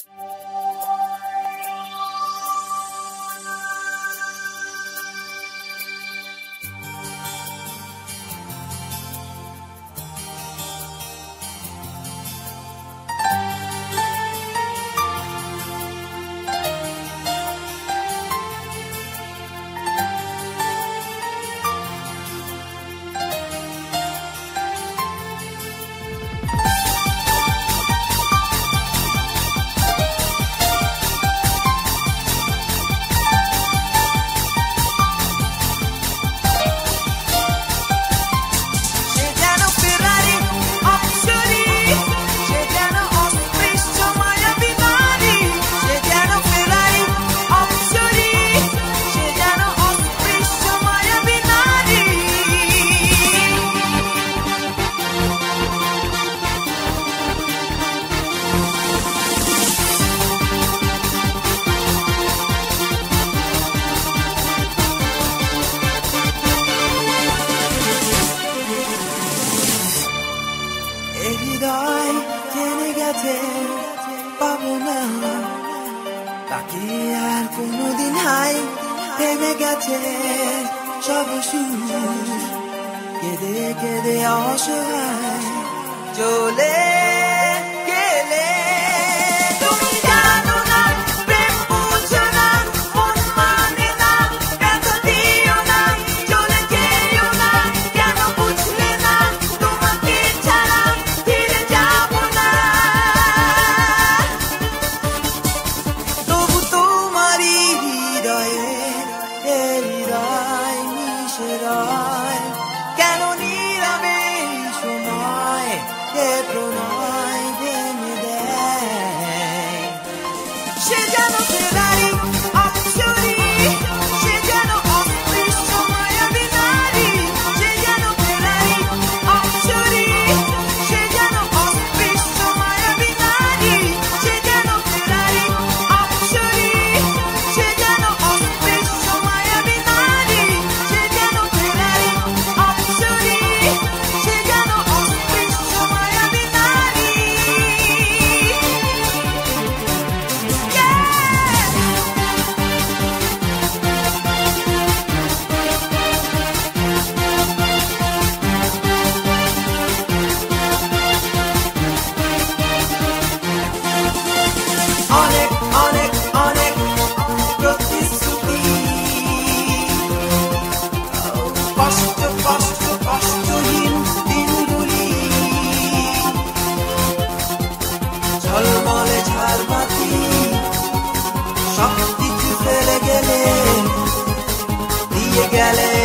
তাকে আর কোনোদিন হাই থেমে গেছে সব সুর, কেঁদে কেঁদে অসহায় চলে গেলে। তুমি জানো না প্রেম বুঝো না, মন মানে না, ব্যথা দিও না, চলে যেও না, কেন বুঝলে না, তোমাকে ছাড়া ফিরে যাব না। তবু তোমারই হৃদয়ে হৃদয় মিশে রয়, কেন নীরবে সময় এ প্রণয় ভেঙে দেয়। সে যেন ফেরারি অপসরী, সে যেন অস্পৃশ্য মায়াবী নারী, সে যেন ফেরারি অপসরী, সে যেন অস্পৃশ্য মায়াবী নারী, সে যেন ফেরারি অপসরী, সে যেন অস্পৃশ্য মায়াবী নারী, সে যেন ফেরারি অপসরী, সে যেন অস্পৃশ্য মায়াবী নারী। অনেক অনেক অনেক প্রতিশ্রুতি, কষ্ট কষ্ট কষ্টহীন দিনগুলি, ঝলমলে ঝাড়বাতি সব কিছু ফেলে গেলে, দিয়ে গেলে